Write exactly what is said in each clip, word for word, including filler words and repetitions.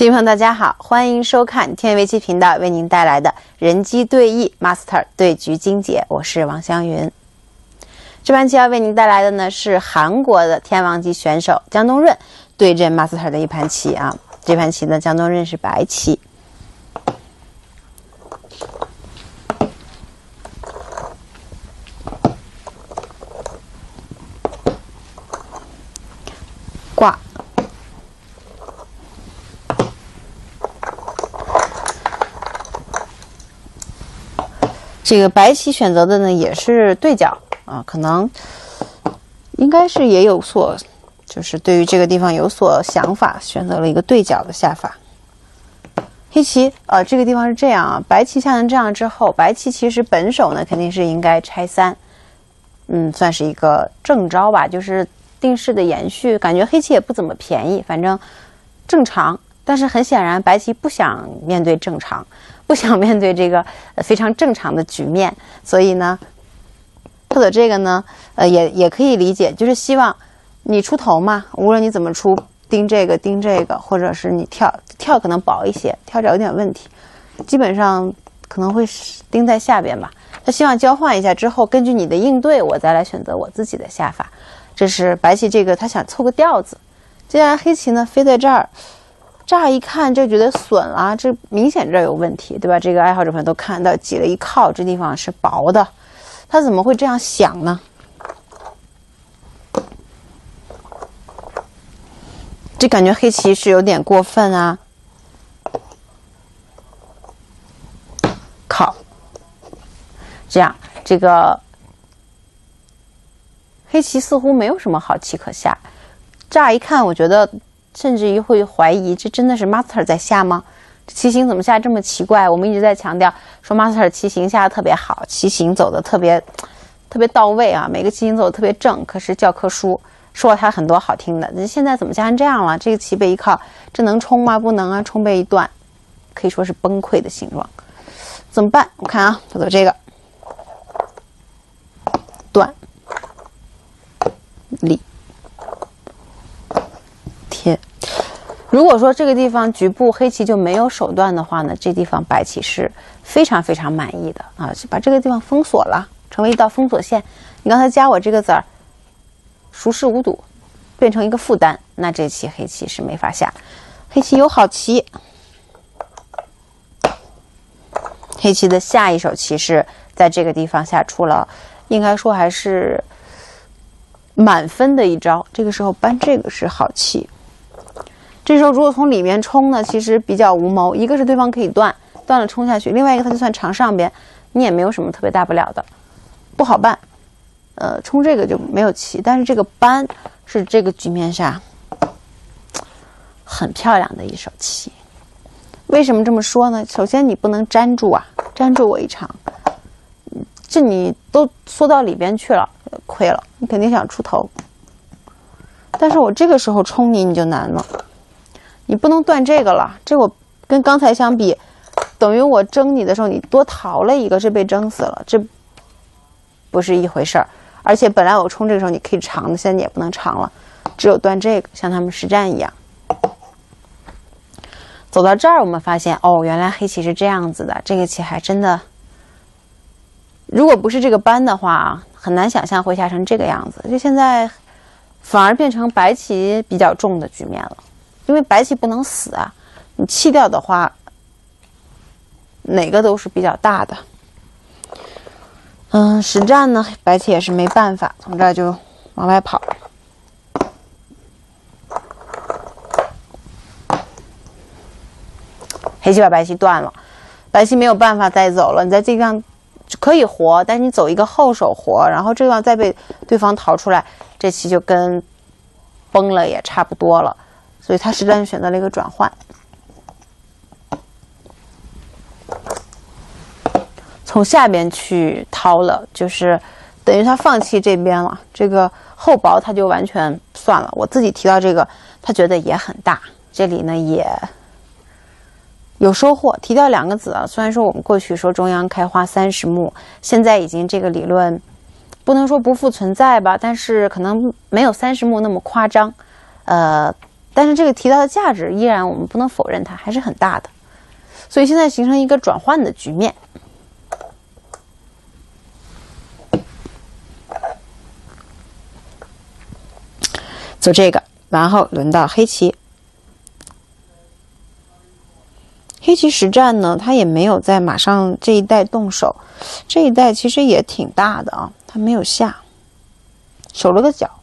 亲朋友大家好，欢迎收看天围棋频道为您带来的人机对弈 Master 对局精解，我是王湘云。这盘棋要为您带来的呢是韩国的天王级选手姜东润对阵 Master 的一盘棋啊。这盘棋呢，姜东润是白棋。挂。这个白棋选择的呢也是对角啊，可能应该是也有所，就是对于这个地方有所想法，选择了一个对角的下法。黑棋呃这个地方是这样啊，白棋下成这样之后，白棋其实本手呢肯定是应该拆三，嗯，算是一个正招吧，就是定式的延续。感觉黑棋也不怎么便宜，反正正常。但是很显然，白棋不想面对正常，不想面对这个非常正常的局面，所以呢，或者这个呢，呃，也也可以理解，就是希望你出头嘛，无论你怎么出，盯这个盯这个，或者是你跳跳可能薄一些，跳着有点问题，基本上可能会盯在下边吧。他希望交换一下之后，根据你的应对，我再来选择我自己的下法。这是白棋这个他想凑个调子。接下来黑棋呢，飞在这儿。乍一看就觉得损了，这明显这有问题，对吧？这个爱好者朋友都看到挤了一靠，这地方是薄的，他怎么会这样想呢？这感觉黑棋是有点过分啊！靠，这样这个黑棋似乎没有什么好棋可下，乍一看我觉得。甚至于会怀疑，这真的是 Master 在下吗？棋形怎么下这么奇怪？我们一直在强调说 Master 棋形下的特别好，棋形走的特别特别到位啊，每个棋形走的特别正。可是教科书说了它很多好听的，那现在怎么下成这样了？这个棋被一靠，这能冲吗？不能啊，冲被一断，可以说是崩溃的形状。怎么办？我看啊，走这个断立。贴，如果说这个地方局部黑棋就没有手段的话呢，这地方白棋是非常非常满意的啊，就把这个地方封锁了，成为一道封锁线。你刚才加我这个子儿，熟视无睹，变成一个负担，那这棋黑棋是没法下。黑棋有好棋，黑棋的下一手棋是在这个地方下出了，应该说还是满分的一招。这个时候搬这个是好棋。这时候如果从里面冲呢，其实比较无谋，一个是对方可以断，断了冲下去，另外一个它就算长上边，你也没有什么特别大不了的，不好办。呃，冲这个就没有棋，但是这个搬是这个局面下很漂亮的一手棋。为什么这么说呢？首先你不能粘住啊，粘住我一场，这你都缩到里边去了，亏了，你肯定想出头。但是我这个时候冲你，你就难了。你不能断这个了，这我跟刚才相比，等于我争你的时候，你多逃了一个，这被争死了，这不是一回事儿。而且本来我冲这个时候你可以长的，现在你也不能长了，只有断这个，像他们实战一样。走到这儿，我们发现哦，原来黑棋是这样子的，这个棋还真的，如果不是这个扳的话，很难想象会下成这个样子。就现在反而变成白棋比较重的局面了。因为白棋不能死啊，你弃掉的话，哪个都是比较大的。嗯，实战呢，白棋也是没办法，从这儿就往外跑。黑棋把白棋断了，白棋没有办法再走了。你在这地方可以活，但是你走一个后手活，然后这个地方再被对方逃出来，这棋就跟崩了也差不多了。所以他实战选择了一个转换，从下边去掏了，就是等于他放弃这边了。这个后薄他就完全算了。我自己提到这个，他觉得也很大，这里呢也有收获。提到两个子啊，虽然说我们过去说中央开花三十目，现在已经这个理论不能说不复存在吧，但是可能没有三十目那么夸张。呃。 但是这个提到的价值依然我们不能否认它还是很大的，所以现在形成一个转换的局面。走这个，然后轮到黑棋。黑棋实战呢，他也没有在马上这一带动手，这一带其实也挺大的啊，他没有下，守了个角。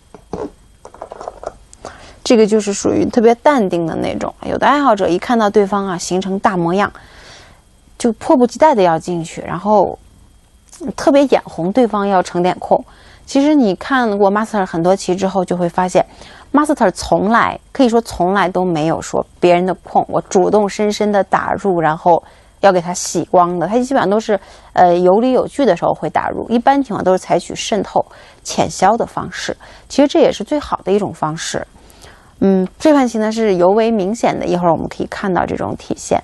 这个就是属于特别淡定的那种，有的爱好者一看到对方啊形成大模样，就迫不及待的要进去，然后特别眼红对方要成点空。其实你看过 Master 很多棋之后，就会发现 Master 从来可以说从来都没有说别人的空我主动深深的打入，然后要给他洗光的。他基本上都是呃有理有据的时候会打入，一般情况都是采取渗透浅消的方式。其实这也是最好的一种方式。嗯，这盘棋呢是尤为明显的，一会儿我们可以看到这种体现。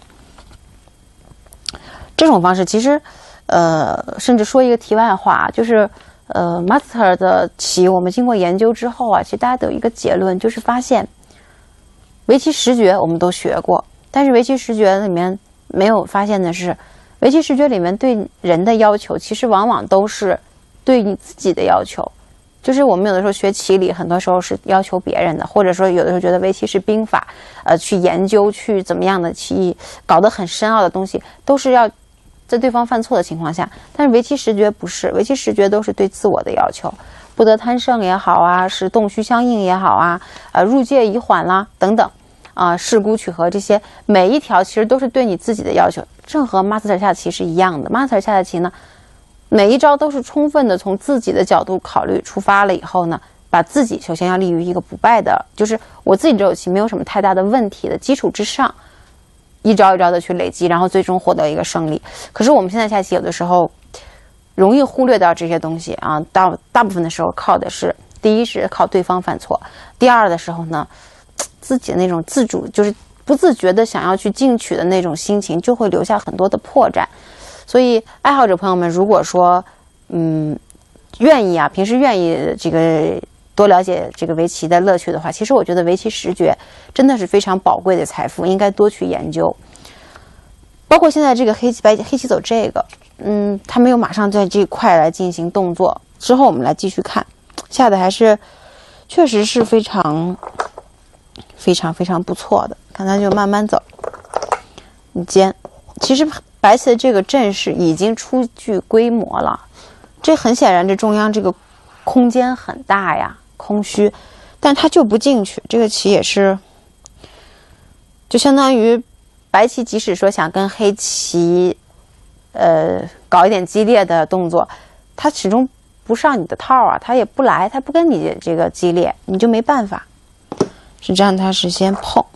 这种方式其实呃甚至说一个题外话，就是呃 Master 的棋我们经过研究之后啊，其实大家都有一个结论，就是发现围棋十诀我们都学过，但是围棋十诀里面没有发现的是，围棋十诀里面对人的要求其实往往都是对你自己的要求。就是我们有的时候学棋理，很多时候是要求别人的，或者说有的时候觉得围棋是兵法，呃，去研究去怎么样的棋艺，搞得很深奥的东西，都是要在对方犯错的情况下。但是围棋十诀不是，围棋十诀都是对自我的要求，不得贪胜也好啊，是动虚相应也好啊，呃，入界以缓啦等等，啊、呃，势孤取和，这些每一条其实都是对你自己的要求。正和 Master 下棋是一样的 ，Master 下的棋呢，每一招都是充分的从自己的角度考虑出发了以后呢，把自己首先要立于一个不败的，就是我自己这手棋没有什么太大的问题的基础之上，一招一招的去累积，然后最终获得一个胜利。可是我们现在下棋有的时候容易忽略掉这些东西啊，大大部分的时候靠的是，第一是靠对方犯错，第二的时候呢，自己的那种自主就是不自觉的想要去进取的那种心情，就会留下很多的破绽。所以爱好者朋友们，如果说嗯愿意啊，平时愿意这个多了解这个围棋的乐趣的话，其实我觉得围棋十诀真的是非常宝贵的财富，应该多去研究。包括现在这个黑棋白黑棋走这个，嗯，他没有马上在这一块来进行动作，之后我们来继续看，下的还是确实是非常非常非常不错的。看他就慢慢走，你尖，其实白棋的这个阵势已经初具规模了，这很显然这中央这个空间很大呀，空虚，但他就不进去，这个棋也是就相当于白棋即使说想跟黑棋呃搞一点激烈的动作，他始终不上你的套啊，他也不来，他不跟你这个激烈，你就没办法。是这样，他是先碰。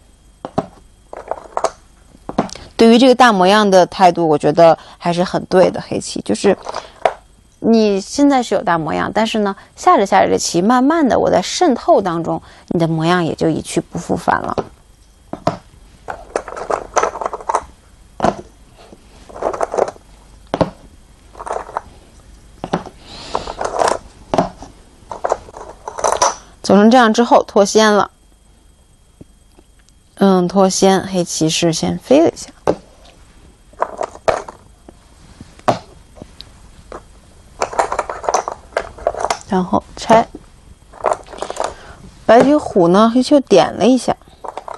对于这个大模样的态度，我觉得还是很对的。黑棋就是你现在是有大模样，但是呢，下着下着这棋，慢慢的我在渗透当中，你的模样也就一去不复返了。走成这样之后脱先了，嗯，脱先，黑棋是先飞了一下，然后拆。白棋虎呢，黑棋又点了一下，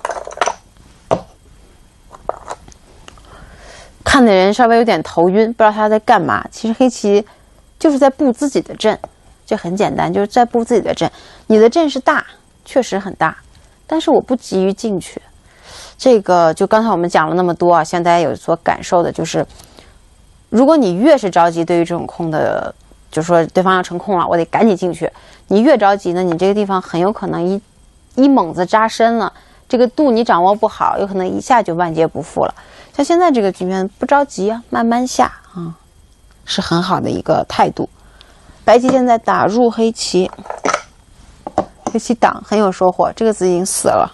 看的人稍微有点头晕，不知道他在干嘛。其实黑棋就是在布自己的阵。这很简单，就是在布自己的阵。你的阵是大，确实很大，但是我不急于进去。这个就刚才我们讲了那么多啊，现在大家有所感受的就是，如果你越是着急，对于这种空的，就说对方要成空了，我得赶紧进去。你越着急呢，你这个地方很有可能一一猛子扎深了，这个度你掌握不好，有可能一下就万劫不复了。像现在这个局面，不着急啊，慢慢下啊，是很好的一个态度。白棋现在打入黑棋，黑棋挡很有收获，这个子已经死了。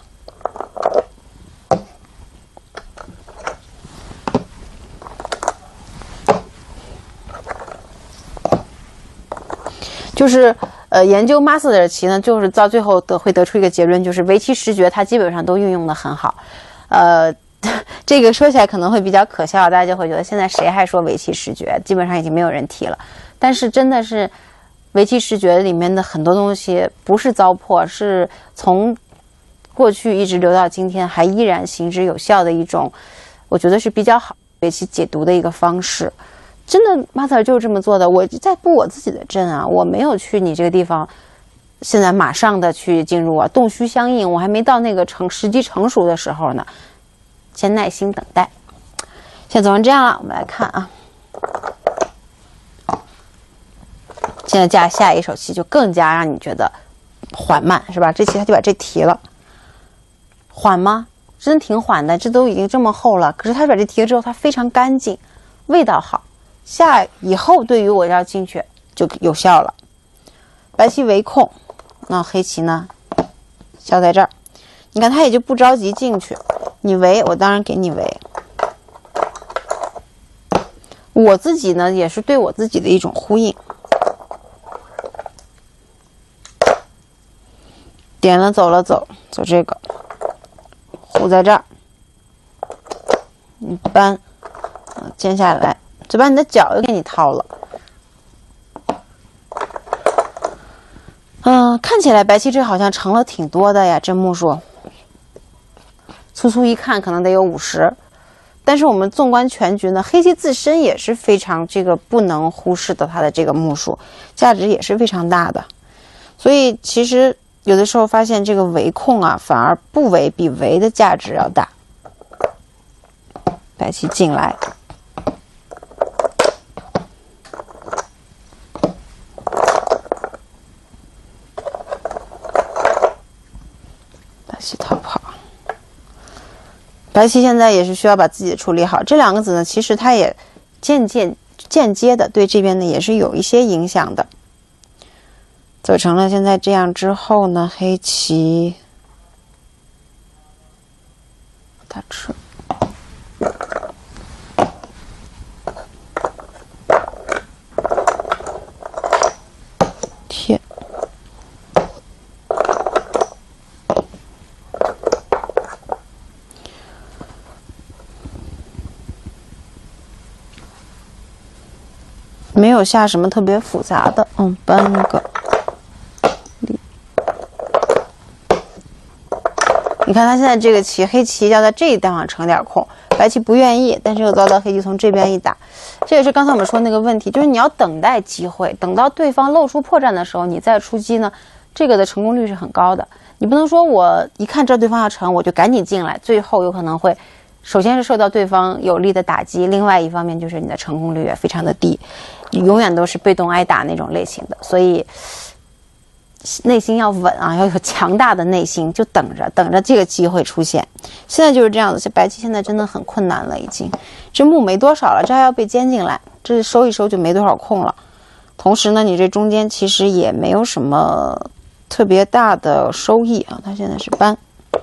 就是呃，研究 master 的棋呢，就是到最后得会得出一个结论，就是围棋十诀它基本上都运用的很好。呃，这个说起来可能会比较可笑，大家就会觉得现在谁还说围棋十诀，基本上已经没有人提了。但是真的是围棋十诀里面的很多东西不是糟粕，是从过去一直留到今天还依然行之有效的一种，我觉得是比较好围棋解读的一个方式。真的 master 就是这么做的，我在布我自己的阵啊，我没有去你这个地方现在马上的去进入啊，洞虚相应，我还没到那个成时机成熟的时候呢，先耐心等待。现在做成这样了，我们来看啊，现在加下一手棋就更加让你觉得缓慢，是吧？这棋他就把这提了，缓吗？真挺缓的，这都已经这么厚了，可是他把这提了之后，它非常干净，味道好。下以后对于我要进去就有效了。白棋围控，那黑棋呢消在这儿，你看他也就不着急进去，你围我当然给你围。我自己呢也是对我自己的一种呼应，点了走了走走这个，护在这儿，你搬，接下来就把你的脚又给你掏了。嗯，看起来白棋这好像成了挺多的呀，这目数。粗粗一看可能得有五十，但是我们纵观全局呢，黑棋自身也是非常这个不能忽视的，它的这个目数价值也是非常大的。所以其实有的时候发现这个围控啊，反而不围比围的价值要大。白棋进来。白棋逃跑，白棋现在也是需要把自己处理好。这两个子呢，其实它也间接间接的对这边呢也是有一些影响的。走成了现在这样之后呢，黑棋打吃，贴。没有下什么特别复杂的，嗯，搬一个。你看他现在这个棋，黑棋要在这一地方成点空，白棋不愿意，但是又遭到黑棋从这边一打，这也是刚才我们说那个问题，就是你要等待机会，等到对方露出破绽的时候，你再出击呢，这个的成功率是很高的。你不能说我一看这对方要成，我就赶紧进来，最后有可能会。首先是受到对方有力的打击，另外一方面就是你的成功率也非常的低，你永远都是被动挨打那种类型的，所以内心要稳啊，要有强大的内心，就等着等着这个机会出现。现在就是这样子，白棋现在真的很困难了，已经这目没多少了，这还要被尖进来，这收一收就没多少空了。同时呢，你这中间其实也没有什么特别大的收益啊，它现在是搬。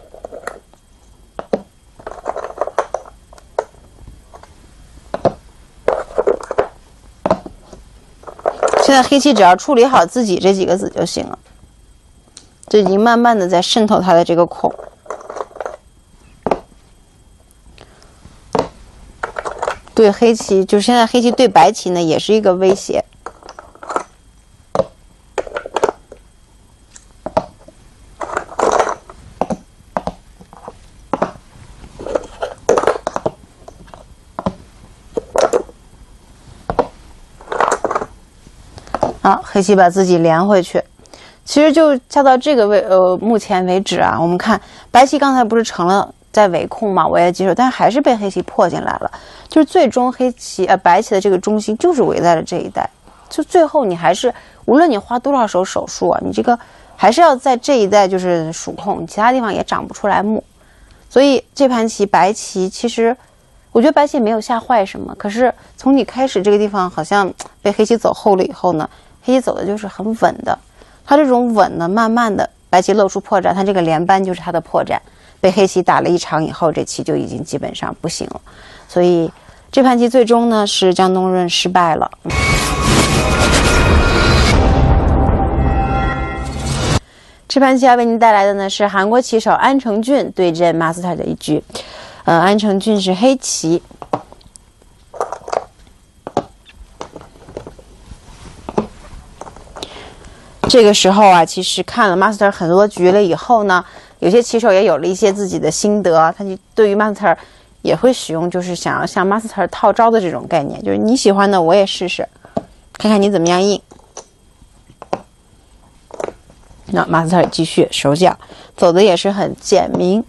现在黑棋只要处理好自己这几个子就行了，就已经慢慢的在渗透它的这个空。对黑棋，就是现在黑棋对白棋呢，也是一个威胁。好，黑棋把自己连回去，其实就下到这个位，呃，目前为止啊，我们看白棋刚才不是成了在围控嘛，我也接受，但还是被黑棋破进来了。就是最终黑棋呃白棋的这个中心就是围在了这一带，就最后你还是无论你花多少手手术啊，你这个还是要在这一带就是属控，其他地方也长不出来目。所以这盘棋白棋其实。我觉得白棋没有下坏什么，可是从你开始这个地方好像被黑棋走后了以后呢，黑棋走的就是很稳的，它这种稳呢，慢慢的白棋露出破绽，它这个连扳就是它的破绽，被黑棋打了一场以后，这棋就已经基本上不行了，所以这盘棋最终呢是江东润失败了。嗯这盘棋要为您带来的呢是韩国棋手安成俊对阵 Master 的一局。呃，安成俊是黑棋。这个时候啊，其实看了 Master 很多局了以后呢，有些棋手也有了一些自己的心得，他就对于 Master 也会使用，就是想要向 Master 套招的这种概念，就是你喜欢的我也试试，看看你怎么样应。那 Master 继续手脚走的也是很简明，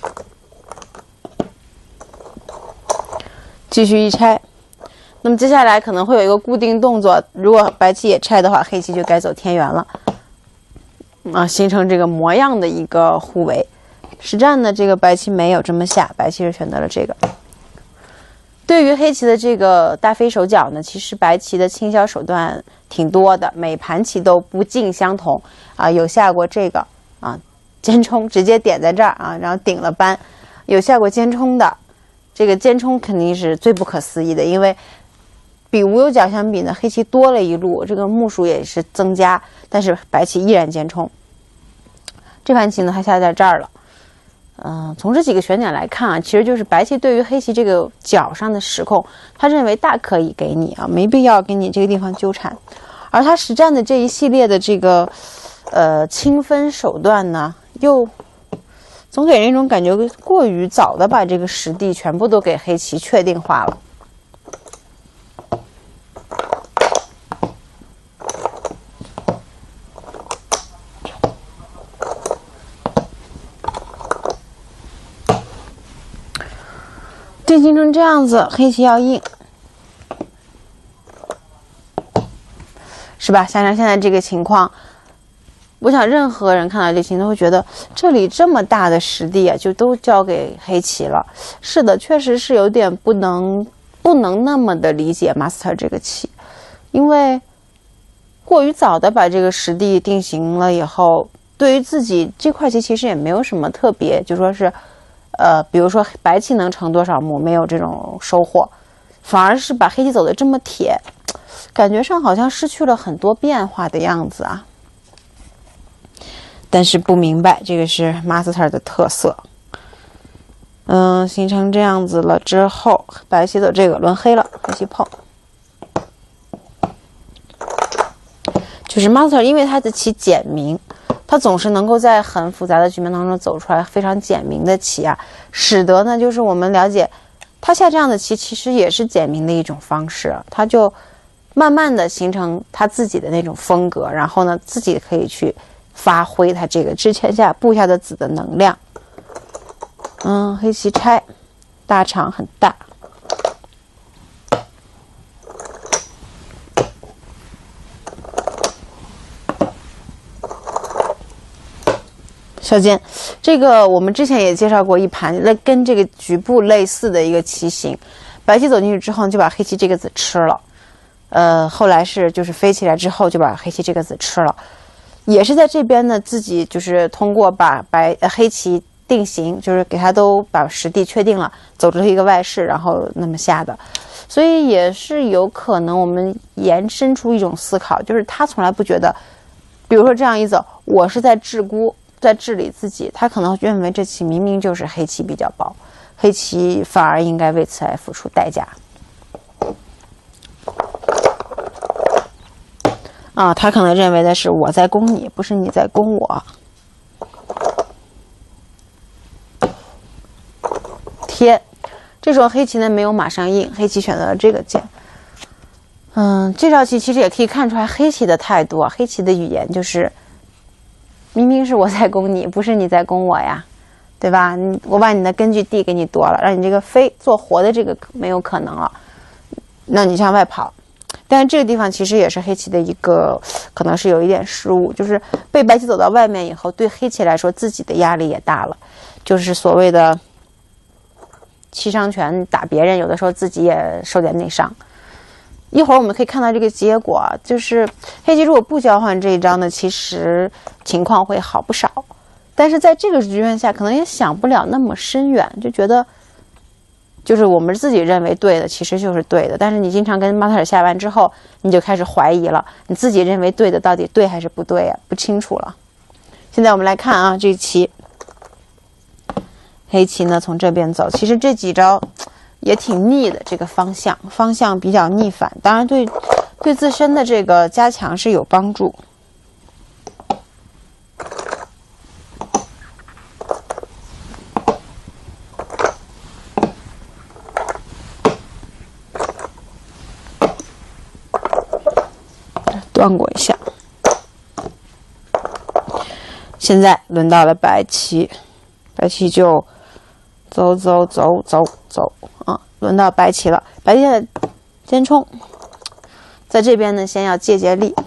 继续一拆。那么接下来可能会有一个固定动作，如果白棋也拆的话，黑棋就该走天元了，啊，形成这个模样的一个互围。实战呢，这个白棋没有这么下，白棋是选择了这个。对于黑棋的这个大飞手脚呢，其实白棋的轻销手段挺多的，每盘棋都不尽相同啊。有下过这个啊，尖冲直接点在这儿啊，然后顶了扳；有下过尖冲的，这个尖冲肯定是最不可思议的，因为比无有角相比呢，黑棋多了一路，这个目数也是增加，但是白棋依然尖冲。这盘棋呢，它下在这儿了。嗯、呃，从这几个选点来看啊，其实就是白棋对于黑棋这个角上的实控，他认为大可以给你啊，没必要给你这个地方纠缠。而他实战的这一系列的这个呃清分手段呢，又总给人一种感觉，过于早的把这个实地全部都给黑棋确定化了。进行成这样子，黑棋要应，是吧？像像现在这个情况，我想任何人看到这情况都会觉得，这里这么大的实地啊，就都交给黑棋了。是的，确实是有点不能不能那么的理解 Master 这个棋，因为过于早的把这个实地定型了以后，对于自己这块棋其实也没有什么特别，就说是。呃，比如说白棋能成多少目，没有这种收获，反而是把黑棋走的这么铁，感觉上好像失去了很多变化的样子啊。但是不明白，这个是 Master 的特色。嗯，形成这样子了之后，白棋走这个轮黑了，黑棋碰。就是 Master 因为他的棋简明。他总是能够在很复杂的局面当中走出来非常简明的棋啊，使得呢，就是我们了解他下这样的棋其实也是简明的一种方式，他就慢慢的形成他自己的那种风格，然后呢，自己可以去发挥他这个之前下布下的子的能量。嗯，黑棋拆，大场很大。小尖，这个我们之前也介绍过一盘跟这个局部类似的一个棋形，白棋走进去之后就把黑棋这个子吃了，呃，后来是就是飞起来之后就把黑棋这个子吃了，也是在这边呢自己就是通过把白、呃、黑棋定型，就是给他都把实地确定了，走出一个外势，然后那么下的，所以也是有可能我们延伸出一种思考，就是他从来不觉得，比如说这样一走，我是在治孤。在治理自己，他可能认为这棋明明就是黑棋比较薄，黑棋反而应该为此来付出代价。啊，他可能认为的是我在攻你，不是你在攻我。贴，这时候黑棋呢没有马上应，黑棋选择了这个键。嗯，这道棋其实也可以看出来黑棋的态度啊，黑棋的语言就是。明明是我在攻你，不是你在攻我呀，对吧？你我把你的根据地给你夺了，让你这个飞做活的这个没有可能了，那你向外跑。但是这个地方其实也是黑棋的一个可能是有一点失误，就是被白棋走到外面以后，对黑棋来说自己的压力也大了，就是所谓的七伤拳打别人，有的时候自己也受点内伤。一会儿我们可以看到这个结果，就是黑棋如果不交换这一张呢，其实情况会好不少。但是在这个局面下，可能也想不了那么深远，就觉得就是我们自己认为对的，其实就是对的。但是你经常跟Master下完之后，你就开始怀疑了，你自己认为对的到底对还是不对呀、啊？不清楚了。 现在我们来看啊，这棋黑棋呢从这边走，其实这几招也挺逆的，这个方向方向比较逆反，当然对对自身的这个加强是有帮助。断过一下。现在轮到了白棋，白棋就走走走走走啊，轮到白棋了。白棋的尖冲，在这边呢，先要借借力。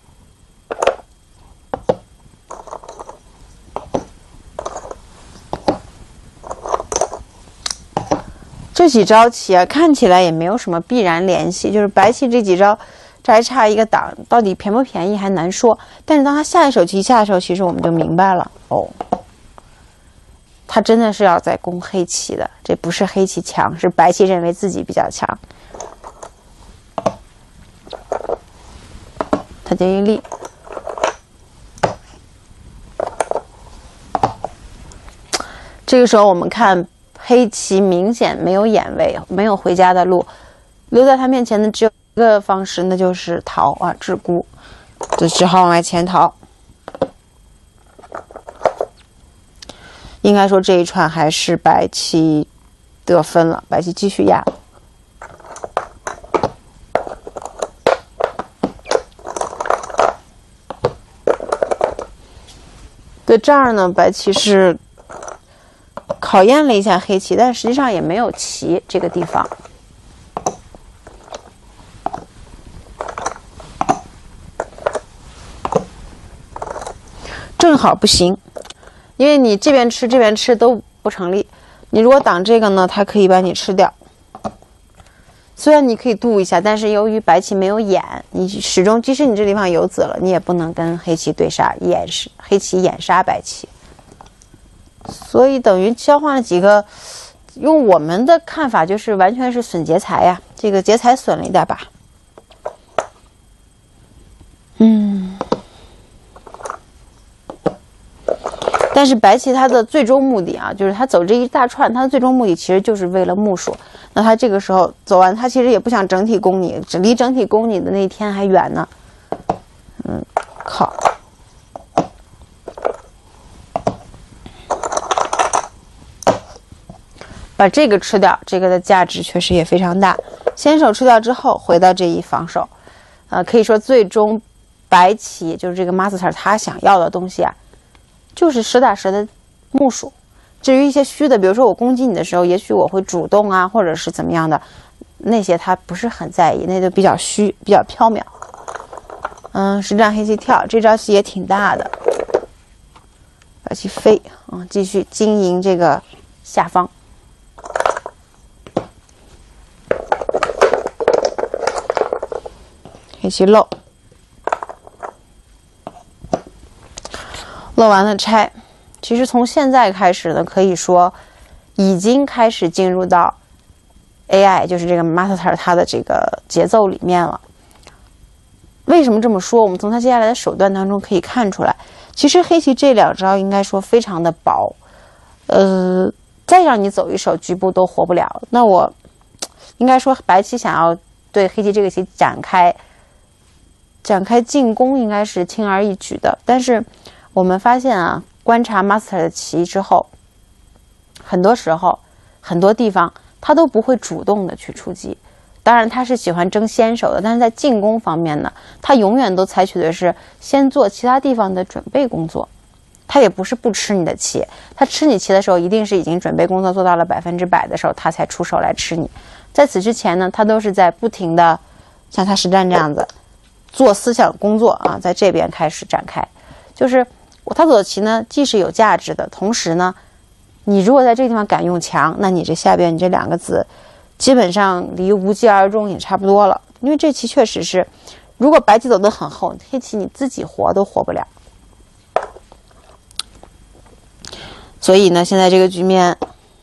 这几招棋啊，看起来也没有什么必然联系，就是白棋这几招。这还差一个档，到底便不便宜还难说。但是当他下一手棋下的时候，其实我们就明白了哦，他真的是要在攻黑棋的，这不是黑棋强，是白棋认为自己比较强。他这一力，这个时候我们看黑棋明显没有眼位，没有回家的路，留在他面前的只有一个方式，那就是逃啊，陟孤，就只好往外前逃。应该说这一串还是白棋得分了，白棋继续压。对，这儿呢，白棋是考验了一下黑棋，但实际上也没有棋这个地方。正好不行，因为你这边吃这边吃都不成立。你如果挡这个呢，它可以把你吃掉。虽然你可以渡一下，但是由于白棋没有眼，你始终即使你这地方有子了，你也不能跟黑棋对杀，掩黑棋掩杀白棋。所以等于交换了几个，用我们的看法就是完全是损劫财呀，这个劫财损了一大把。嗯。但是白棋它的最终目的啊，就是他走这一大串，他的最终目的其实就是为了目数。那他这个时候走完，他其实也不想整体攻你，只离整体攻你的那一天还远呢。嗯，靠，把这个吃掉，这个的价值确实也非常大。先手吃掉之后，回到这一防守，呃，可以说最终白棋就是这个 master 他想要的东西啊。就是实打实的目数，至于一些虚的，比如说我攻击你的时候，也许我会主动啊，或者是怎么样的，那些他不是很在意，那就比较虚，比较缥缈。嗯，实战黑棋跳这招棋也挺大的，白棋飞啊、嗯，继续经营这个下方。黑棋漏。漏完了拆，其实从现在开始呢，可以说已经开始进入到 A I， 就是这个 master 它的这个节奏里面了。为什么这么说？我们从它接下来的手段当中可以看出来，其实黑棋这两招应该说非常的薄，呃，再让你走一手局部都活不了。那我应该说白棋想要对黑棋这个棋展开展开进攻，应该是轻而易举的，但是。我们发现啊，观察 master 的棋之后，很多时候很多地方他都不会主动的去出击。当然他是喜欢争先手的，但是在进攻方面呢，他永远都采取的是先做其他地方的准备工作。他也不是不吃你的棋，他吃你棋的时候，一定是已经准备工作做到了百分之百的时候，他才出手来吃你。在此之前呢，他都是在不停的像他实战这样子做思想工作啊，在这边开始展开，就是。他走的棋呢，既是有价值的，同时呢，你如果在这个地方敢用强，那你这下边你这两个子，基本上离无疾而终也差不多了。因为这棋确实是，如果白棋走得很厚，黑棋你自己活都活不了。所以呢，现在这个局面，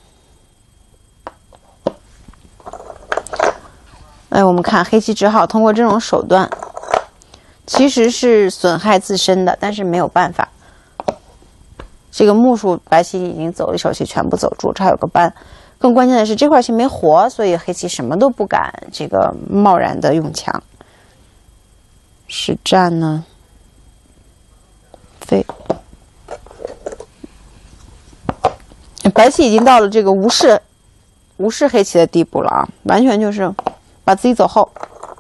哎，我们看黑棋只好通过这种手段，其实是损害自身的，但是没有办法。 这个目数白棋已经走一手棋全部走住，这还有个扳。更关键的是这块棋没活，所以黑棋什么都不敢这个贸然的用强。实战呢，飞。白棋已经到了这个无视无视黑棋的地步了啊，完全就是把自己走后。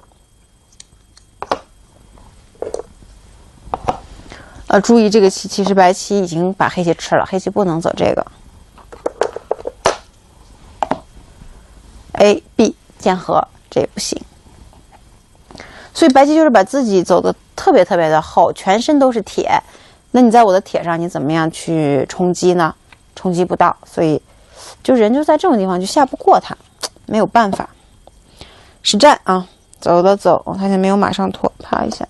呃，注意这个棋，其实白棋已经把黑棋吃了，黑棋不能走这个。A B 剑合，这也不行。所以白棋就是把自己走的特别特别的厚，全身都是铁。那你在我的铁上，你怎么样去冲击呢？冲击不到，所以就人就在这种地方就下不过他，没有办法。实战啊，走了走，我发现没有马上拖，啪一下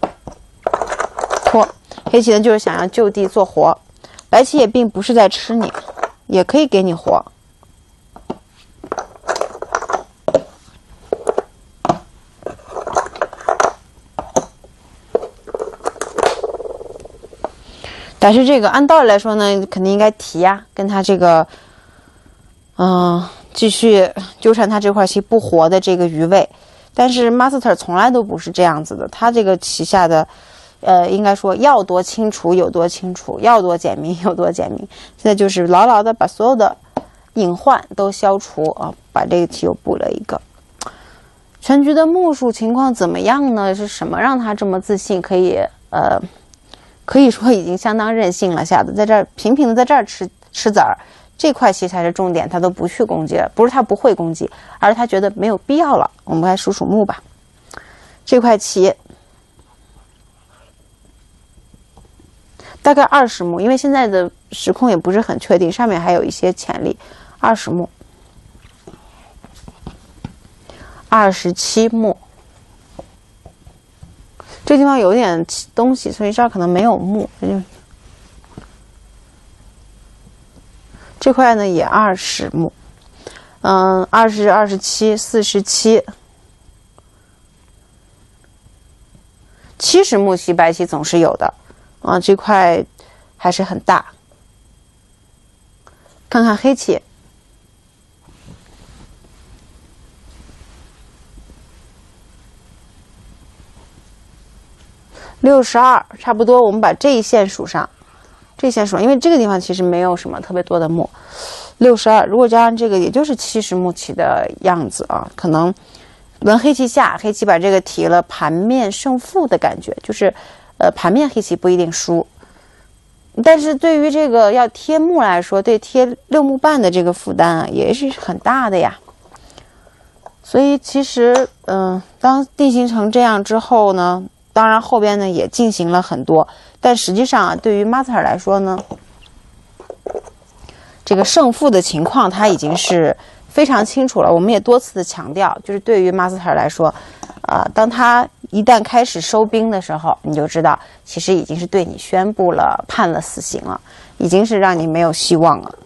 拖。黑棋呢就是想要就地做活，白棋也并不是在吃你，也可以给你活。但是这个按道理来说呢，肯定应该提呀，跟他这个，嗯、呃，继续纠缠他这块棋不活的这个余味。但是 Master 从来都不是这样子的，他这个棋下的，呃，应该说要多清除有多清除，要多简明有多简明。现在就是牢牢的把所有的隐患都消除啊，把这个题又补了一个。全局的目数情况怎么样呢？是什么让他这么自信，可以呃？可以说已经相当任性了，下的在这儿频频的在这儿吃吃子儿，这块棋才是重点，他都不去攻击了，不是他不会攻击，而是他觉得没有必要了。我们来数数目吧，这块棋大概二十目，因为现在的时空也不是很确定，上面还有一些潜力，二十目，二十七目。这地方有点东西，所以这儿可能没有目。这块呢也二十目，嗯，二十、二十七、四十七、七十目棋，白棋总是有的啊。这块还是很大。看看黑棋。六十二，差不多。我们把这一线数上，这一线数上，因为这个地方其实没有什么特别多的目。六十二，如果加上这个，也就是七十目棋的样子啊。可能轮黑棋下，黑棋把这个提了，盘面胜负的感觉，就是呃，盘面黑棋不一定输，但是对于这个要贴目来说，对贴六目半的这个负担啊，也是很大的呀。所以其实，嗯、呃，当定型成这样之后呢？当然，后边呢也进行了很多，但实际上啊，对于 Master 来说呢，这个胜负的情况他已经是非常清楚了。我们也多次的强调，就是对于 Master 来说，呃，当他一旦开始收兵的时候，你就知道，其实已经是对你宣布了判了死刑了，已经是让你没有希望了。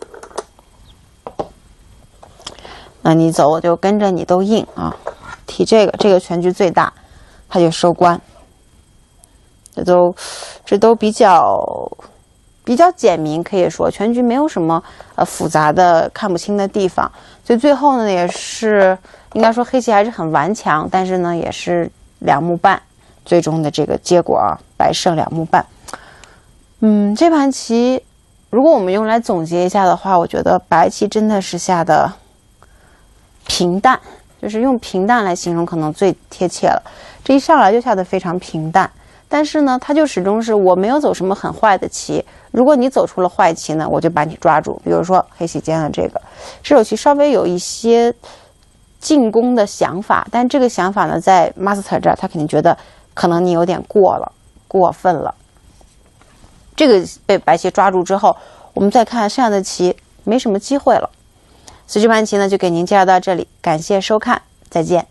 那你走，我就跟着你都硬啊！提这个，这个全局最大，他就收官。这都，这都比较比较简明，可以说全局没有什么呃复杂的看不清的地方。所以最后呢，也是应该说黑棋还是很顽强，但是呢，也是两目半，最终的这个结果啊，白胜两目半。嗯，这盘棋如果我们用来总结一下的话，我觉得白棋真的是下的平淡，就是用平淡来形容可能最贴切了。这一上来就下的非常平淡。但是呢，它就始终是我没有走什么很坏的棋。如果你走出了坏棋呢，我就把你抓住。比如说黑棋尖的这个，这手棋稍微有一些进攻的想法，但这个想法呢，在 Master 这儿，他肯定觉得可能你有点过了，过分了。这个被白棋抓住之后，我们再看剩下的棋，没什么机会了。所以这盘棋呢，就给您介绍到这里，感谢收看，再见。